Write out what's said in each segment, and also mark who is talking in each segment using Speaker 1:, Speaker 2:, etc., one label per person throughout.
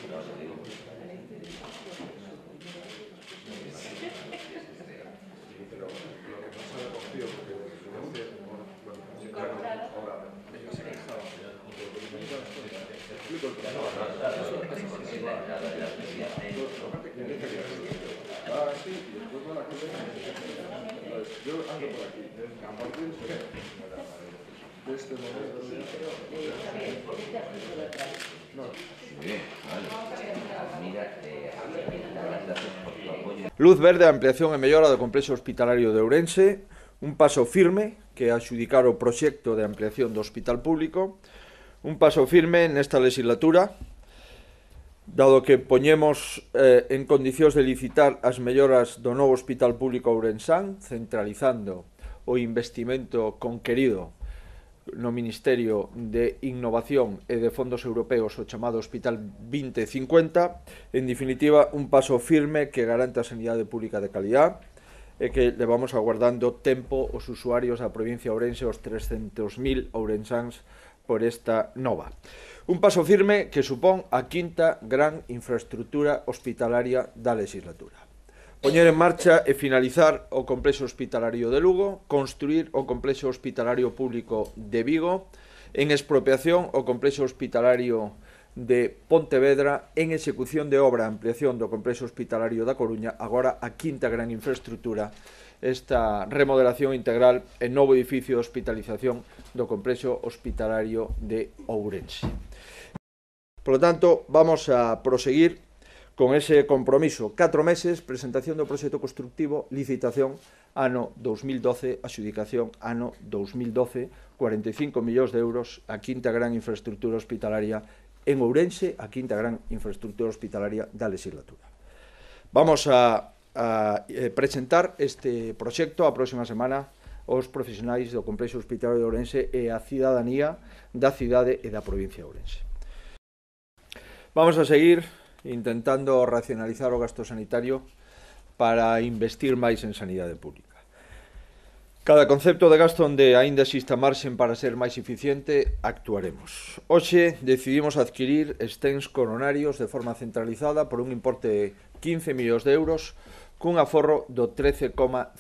Speaker 1: Yo ando por aquí, a partir de este momento.
Speaker 2: Luz verde a ampliación e mellora do complexo hospitalario de Ourense, un paso firme que adxudicar o proxecto de ampliación do hospital público, un paso firme nesta legislatura, dado que poñemos en condicións de licitar as melloras do novo hospital público ourensán, centralizando o investimento conquerido no Ministerio de Innovación e de Fondos Europeos, o chamado Hospital 2050, en definitiva, un paso firme que garante a sanidade pública de calidad e que levamos aguardando tempo os usuarios da provincia de Ourense, os 300.000 ourensáns, por esta nova. Un paso firme que supón a quinta gran infraestructura hospitalaria da legislatura. Poñer en marcha e finalizar o complexo hospitalario de Lugo, construir o complexo hospitalario público de Vigo, en expropiación o complexo hospitalario de Pontevedra, en execución de obra a ampliación do complexo hospitalario da Coruña, agora a quinta gran infraestructura, esta remodelación integral e novo edificio de hospitalización do complexo hospitalario de Ourense. Por lo tanto, vamos a proseguir con ese compromiso. 4 meses, presentación do proxecto constructivo, licitación ano 2012, adxudicación ano 2012, 45 millóns de euros, a quinta gran infraestructura hospitalaria en Ourense, a quinta gran infraestructura hospitalaria da legislatura. Vamos a presentar este proxecto a próxima semana aos profesionais do complexo hospitalario de Ourense e a cidadanía da cidade e da provincia de Ourense. Vamos a seguir intentando racionalizar o gasto sanitario para investir máis en sanidade pública. Cada concepto de gasto onde aínda exista marxen para ser máis eficiente, actuaremos. Hoxe decidimos adquirir stents coronarios de forma centralizada por un importe de 15 millóns de euros cun aforro do 13,5%.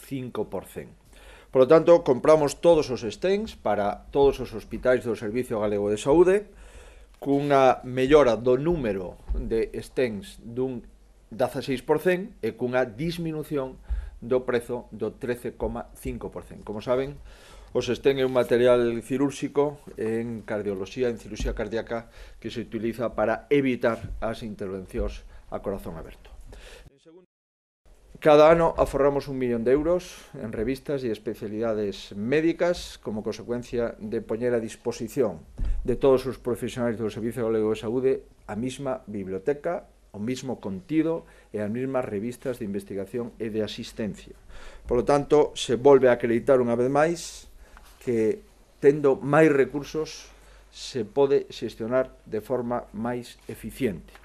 Speaker 2: Por lo tanto, compramos todos os stents para todos os hospitais do Servicio Galego de Saúde, cunha mellora do número de stents dun 16% e cunha disminución do prezo do 13,5%. Como saben, os stents é un material cirúrxico en cardioloxía, en cirurxía cardíaca, que se utiliza para evitar as intervencións a corazón aberto. Cada ano aforramos 1 millón de euros en revistas e especialidades médicas como consecuencia de poñer a disposición de todos os profesionais do Servicio Galego de Saúde a mesma biblioteca, o mesmo contido e as mesmas revistas de investigación e de asistencia. Por lo tanto, se volve a acreditar unha vez máis que, tendo máis recursos, se pode xestionar de forma máis eficiente.